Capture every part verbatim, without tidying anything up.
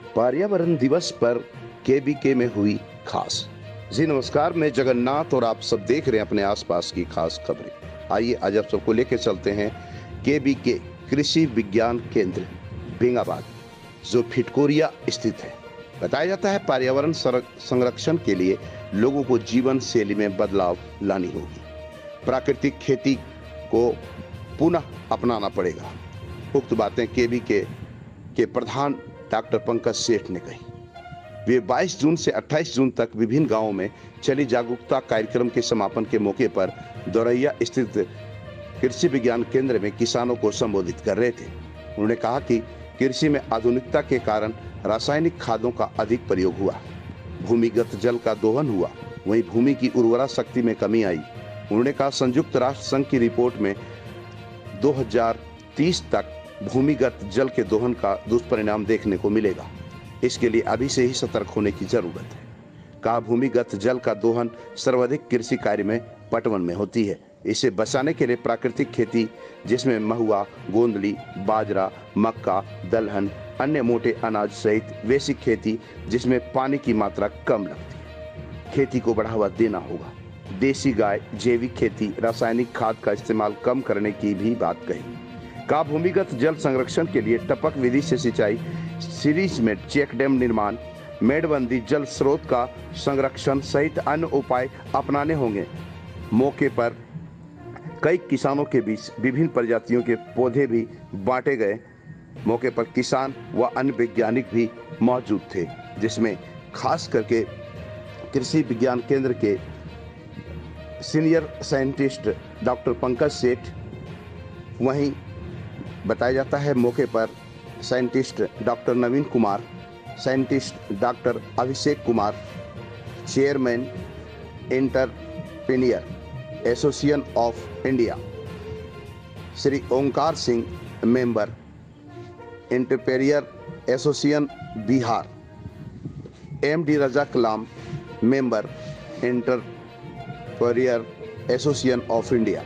पर्यावरण दिवस पर केबीके में हुई खास। जी नमस्कार, मैं जगन्नाथ और आप सब देख रहे हैं अपने आसपास की खास खबरें। आइए आज आप सबको लेकर चलते हैं केबीके कृषि विज्ञान केंद्र बेंगाबाद, जो फिटकोरिया स्थित है। बताया जाता है पर्यावरण संरक्षण के लिए लोगों को जीवन शैली में बदलाव लानी होगी। प्राकृतिक खेती को पुनः अपनाना पड़ेगा। उक्त बातें केबीके के प्रधान डॉक्टर पंकज सेठ ने कही। वे बाईस जून से अट्ठाईस जून तक विभिन्न गांवों में चली जागरूकता कार्यक्रम के समापन के मौके पर दौरैया स्थित कृषि विज्ञान केंद्र में किसानों को संबोधित कर रहे थे। उन्होंने कहा कि कृषि में आधुनिकता के कारण रासायनिक खादों का अधिक प्रयोग हुआ, भूमिगत जल का दोहन हुआ, वहीं भूमि की उर्वरा शक्ति में कमी आई। उन्होंने कहा संयुक्त राष्ट्र संघ की रिपोर्ट में दो हज़ार तीस तक भूमिगत जल के दोहन का दुष्परिणाम देखने को मिलेगा। इसके लिए अभी से ही सतर्क होने की जरूरत है। कहा भूमिगत जल का दोहन सर्वाधिक कृषि कार्य में पटवन में होती है। इसे बचाने के लिए प्राकृतिक खेती, जिसमें महुआ, गोंदली, बाजरा, मक्का, दलहन, अन्य मोटे अनाज सहित वैसी खेती जिसमें पानी की मात्रा कम लगती है, खेती को बढ़ावा देना होगा। देसी गाय, जैविक खेती, रासायनिक खाद का इस्तेमाल कम करने की भी बात कही। का भूमिगत जल संरक्षण के लिए टपक विधि से सिंचाई, सीरीज में चेक डैम निर्माण, मेड़बंदी, जल स्रोत का संरक्षण सहित अन्य उपाय अपनाने होंगे। मौके पर कई किसानों के बीच विभिन्न प्रजातियों के पौधे भी बांटे गए। मौके पर किसान व अन्य वैज्ञानिक भी मौजूद थे, जिसमें खास करके कृषि विज्ञान केंद्र के सीनियर साइंटिस्ट डॉक्टर पंकज सेठ, वहीं बताया जाता है मौके पर scientist doctor Naveen Kumar, scientist doctor Abhishek Kumar, chairman entrepreneur association of India Shri Omkar Singh, member entrepreneur association Bihar, M D Raza Kalam, member entrepreneur association of India,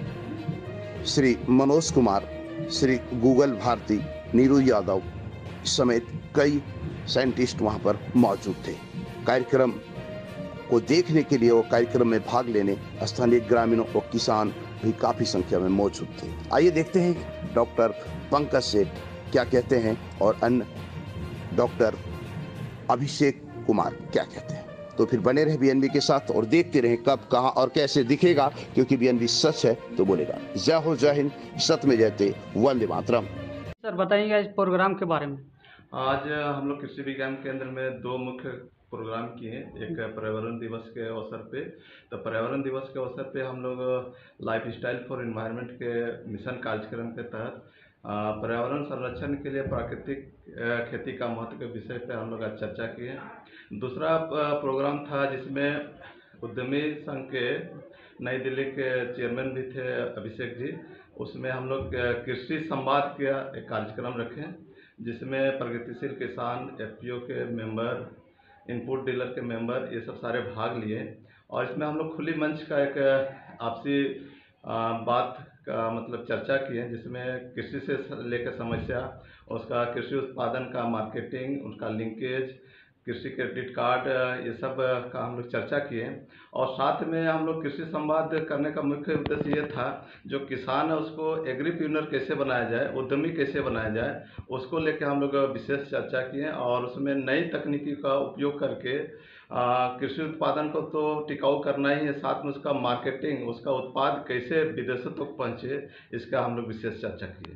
Shri Manoj Kumar, Shri Google Bharti, Neeru Yadav समेत कई साइंटिस्ट वहां पर मौजूद थे। कार्यक्रम को देखने के लिए और कार्यक्रम में भाग लेने स्थानीय ग्रामीणों और किसान भी काफी संख्या में मौजूद थे। आइए देखते हैं डॉक्टर पंकज सेठ क्या कहते हैं और अन्य डॉक्टर अभिषेक कुमार क्या कहते हैं। तो फिर बने रहे बीएनबी के साथ और देखते रहे कब, कहां और कैसे दिखेगा, क्योंकि बीएनबी सच है तो बोलेगा। जय हो, जय हिंद, सत्य में जयते, वंदे मातरम। सर बताइएगा इस प्रोग्राम के बारे में। आज हम लोग कृषि विज्ञान केंद्र में दो मुख्य प्रोग्राम किए। एक पर्यावरण दिवस के अवसर पे, तो पर्यावरण दिवस के अवसर पे हम लोग लाइफ स्टाइल फॉर एनवायरनमेंट के मिशन कार्यक्रम के तहत पर्यावरण संरक्षण के लिए प्राकृतिक खेती का महत्व के विषय पे हम लोग आज चर्चा किए। दूसरा प्रोग्राम था जिसमें उद्यमी संघ के नई दिल्ली के चेयरमैन भी थे अभिषेक जी। उसमें हम लोग कृषि संवाद का एक कार्यक्रम रखे, जिसमें प्रगतिशील किसान, एफपीओ के मेंबर, इनपुट डीलर के मेंबर, ये सब सारे भाग लिए। और इसमें हम लोग खुली मंच का एक आपसी बात का मतलब चर्चा किए, जिसमें कृषि से लेकर समस्या, उसका कृषि उत्पादन का मार्केटिंग, उनका लिंकेज, कृषि क्रेडिट कार्ड, ये सब का हम लोग चर्चा किए। और साथ में हम लोग कृषि संवाद करने का मुख्य उद्देश्य ये था, जो किसान है उसको एग्रीप्रेन्योर कैसे बनाया जाए, उद्यमी कैसे बनाया जाए, उसको लेकर हम लोग विशेष चर्चा किए। और उसमें नई तकनीकी का उपयोग करके कृषि उत्पादन को तो टिकाऊ करना ही है, साथ में उसका मार्केटिंग, उसका उत्पाद कैसे विदेशों तक पहुँचे, इसका हम लोग विशेष चर्चा किए।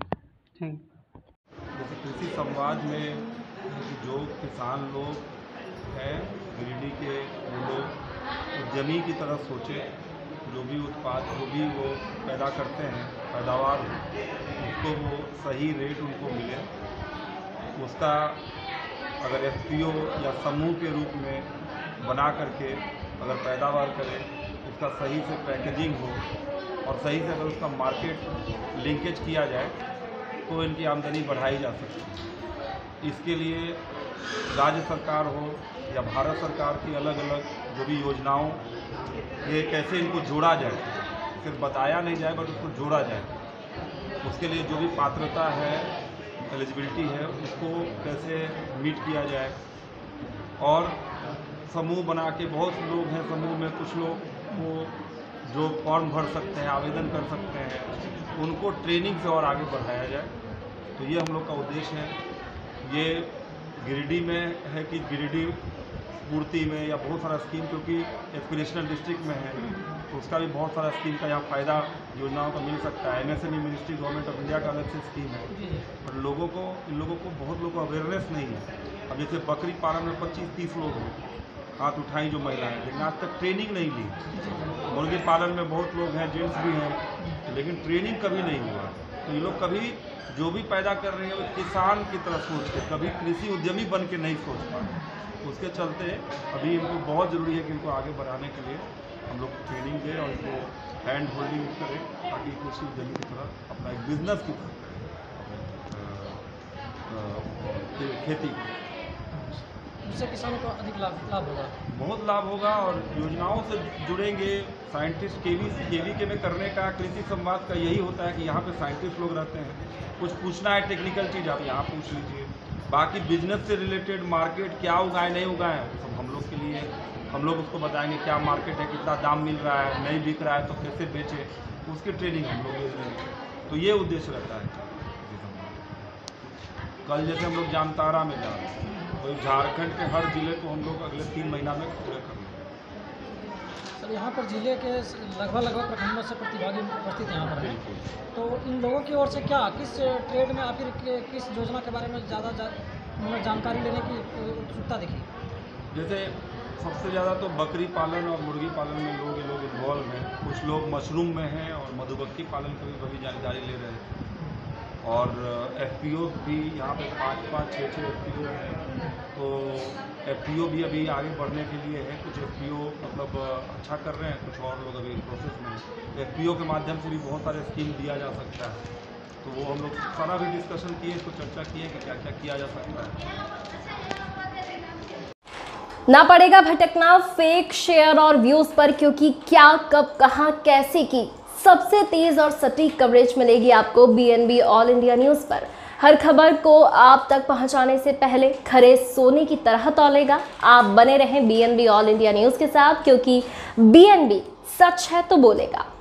जैसे कृषि संवाद में जो किसान लोग हैं, गिरिडीह के, वो लोग उद्यमी की तरफ सोचे, जो भी उत्पाद जो भी वो पैदा करते हैं, पैदावार उसको वो सही रेट उनको मिले, उसका अगर एफपीओ या समूह के रूप में बना करके अगर पैदावार करें, उसका सही से पैकेजिंग हो और सही से अगर उसका मार्केट लिंकेज किया जाए तो इनकी आमदनी बढ़ाई जा सकती है। इसके लिए राज्य सरकार हो या भारत सरकार की अलग अलग जो भी योजनाओं, ये कैसे इनको जोड़ा जाए, सिर्फ बताया नहीं जाए बट उसको जोड़ा जाए। उसके लिए जो भी पात्रता है एलिजिबिलिटी है उसको कैसे मीट किया जाए। और समूह बना के, बहुत लोग हैं समूह में, कुछ लोग को जो फॉर्म भर सकते हैं, आवेदन कर सकते हैं, उनको ट्रेनिंग से और आगे बढ़ाया जाए। तो ये हम लोग का उद्देश्य है। ये गिरिडीह में है कि गिरिडीह पूर्ति में या बहुत सारा स्कीम, क्योंकि एस्पिरेशनल डिस्ट्रिक्ट में है तो उसका भी बहुत सारा स्कीम का यहाँ फ़ायदा योजनाओं का मिल सकता है। MSME ministry government of India का अलग से स्कीम है, पर लोगों को इन लोगों को बहुत लोगों को अवेयरनेस नहीं है। अब जैसे बकरी पालन में पच्चीस तीस लोग हैं, हाथ उठाई जो महिलाएं, लेकिन आज तक ट्रेनिंग नहीं ली। मुर्गी पालन में बहुत लोग हैं, जेंट्स भी हैं, लेकिन ट्रेनिंग कभी नहीं हुआ। तो ये लोग कभी जो भी पैदा कर रहे हैं वो किसान की तरह सोच के, कभी कृषि उद्यमी बन के नहीं सोच पा रहे। उसके चलते अभी इनको बहुत ज़रूरी है कि इनको आगे बढ़ाने के लिए हम लोग ट्रेनिंग दें और इनको हैंड होल्डिंग करें, ताकि कृषि उद्यमी की तरह अपना एक बिजनेस की तरह खेती, जिससे किसानों को अधिक लाभ लाभ होगा, बहुत लाभ होगा। और योजनाओं से जुड़ेंगे। साइंटिस्ट केवी केवी के में करने का, कृषि संवाद का यही होता है कि यहाँ पे साइंटिस्ट लोग रहते हैं, कुछ पूछना है टेक्निकल चीज़ आप यहाँ पूछ लीजिए। बाकी बिजनेस से रिलेटेड मार्केट क्या उगाए नहीं उगाए हैं सब हम लोग के लिए, हम लोग उसको बताएंगे क्या मार्केट है, कितना दाम मिल रहा है, नहीं बिक रहा है तो कैसे बेचे, उसकी ट्रेनिंग हम लोग दे देंगे। तो ये उद्देश्य रहता है। कल जैसे हम लोग जामताड़ा में जा रहे हैं, तो झारखंड के हर जिले को हम लोग अगले तीन महीना में पूरा कर लेंगे। सर यहाँ पर जिले के लगभग लगभग प्रखंडों से प्रतिभागी उपस्थित यहाँ पर हैं, तो इन लोगों की ओर से क्या किस ट्रेड में या फिर किस योजना के बारे में ज़्यादा जा, जानकारी लेने की उत्सुकता दिखी? जैसे सबसे ज़्यादा तो बकरी पालन और मुर्गी पालन में लोग लोग इन्वॉल्व हैं। कुछ लोग मशरूम में हैं और मधुमक्खी पालन की भी कभी जानकारी ले रहे हैं। और एफ पी ओ भी यहाँ पे पाँच पाँच छः छः एफ पी ओ हैं, तो एफ पी ओ भी अभी आगे बढ़ने के लिए है। कुछ एफ पी ओ मतलब अच्छा कर रहे हैं, कुछ और लोग अभी प्रोसेस में हैं। एफ पी ओ के माध्यम से भी बहुत सारे स्कीम दिया जा सकता है, तो वो हम लोग सारा भी डिस्कशन किए, इसको चर्चा किए कि क्या क्या किया जा सकता है। ना पड़ेगा भटकना फेक शेयर और व्यूज पर, क्योंकि क्या कब कहां कैसे की सबसे तेज और सटीक कवरेज मिलेगी आपको B N B all India news पर। हर खबर को आप तक पहुंचाने से पहले खरे सोने की तरह तौलेगा। आप बने रहें B N B all India news के साथ, क्योंकि बी एन बी सच है तो बोलेगा।